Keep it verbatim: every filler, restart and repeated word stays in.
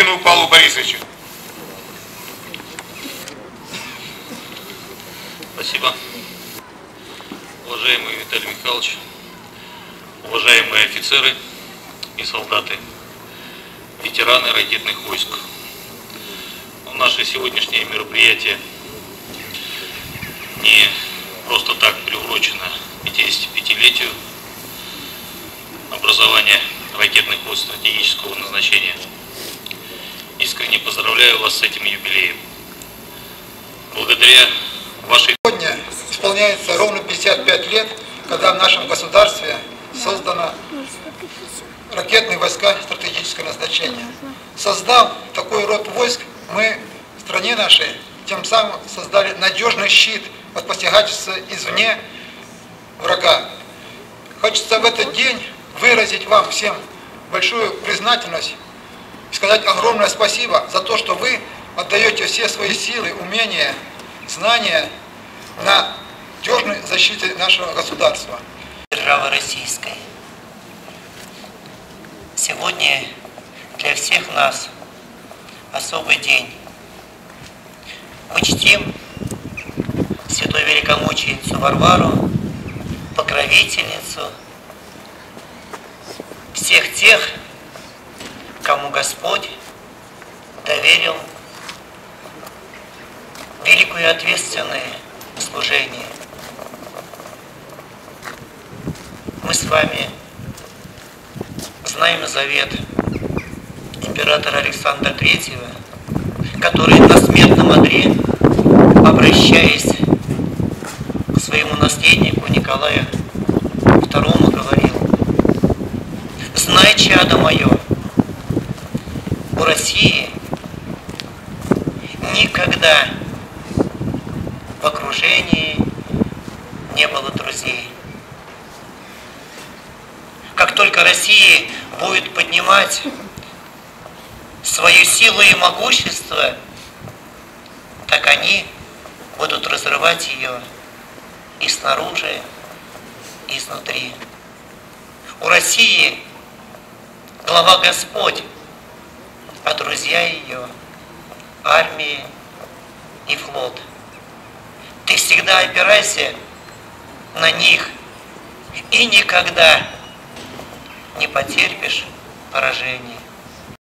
Калинину Павлу Борисовичу. Спасибо. Уважаемый Виталий Михайлович, уважаемые офицеры и солдаты, ветераны ракетных войск. Наше сегодняшнее мероприятие не просто так приурочено пятидесятипятилетию образования ракетных войск стратегического назначения. Искренне поздравляю вас с этим юбилеем. Благодаря вашей... Сегодня исполняется ровно пятьдесят пять лет, когда в нашем государстве создано ракетные войска стратегического назначения. Создав такой род войск, мы в стране нашей тем самым создали надежный щит от посягательства извне врага. Хочется в этот день выразить вам всем большую признательность и сказать огромное спасибо за то, что вы отдаете все свои силы, умения, знания на надежной защите нашего государства. Державы российской. Сегодня для всех нас особый день. Мы чтим святую великомученицу Варвару, покровительницу всех тех, кому Господь доверил великое и ответственное служение. Мы с вами знаем завет императора Александра Третьего, который на смертном одре, обращаясь к своему наследнику Николаю Второму, говорил: «Знай, чадо мое, у России никогда в окружении не было друзей. Как только Россия будет поднимать свою силу и могущество, так они будут разрывать ее и снаружи, и изнутри. У России глава Господь, а друзья ее — армия и флот. Ты всегда опирайся на них и никогда не потерпишь поражения».